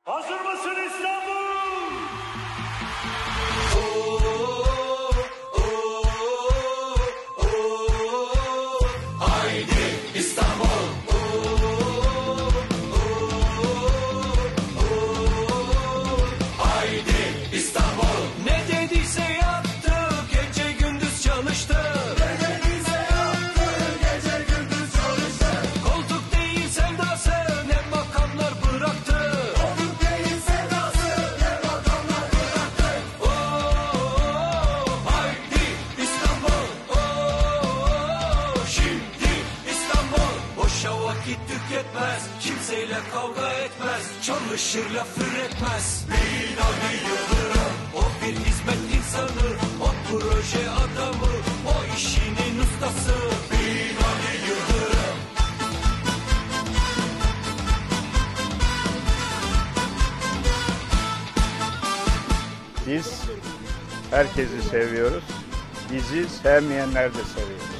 Hazır mısın İstanbul? Haydi İstanbul. Haydi İstanbul. Ne dediyse yaptı, gece gündüz çalıştı. Ne dediyse yaptı, gece gündüz çalıştı. Koltuk değil sevdası, ne makamlar bıraktı. Koltuk değil sevdası, ne makamlar bıraktı. Haydi İstanbul. Şimdi İstanbul. Boşa vakit tüketmez, kimseyle kavga etmez, çalışır laf üretmez. Binali Yıldırım, o bir hizmet insanı, o proje adamı, o işinin ustası. Binali Yıldırım. Biz herkesi seviyoruz. Bizi sevmeyenler de seviyoruz.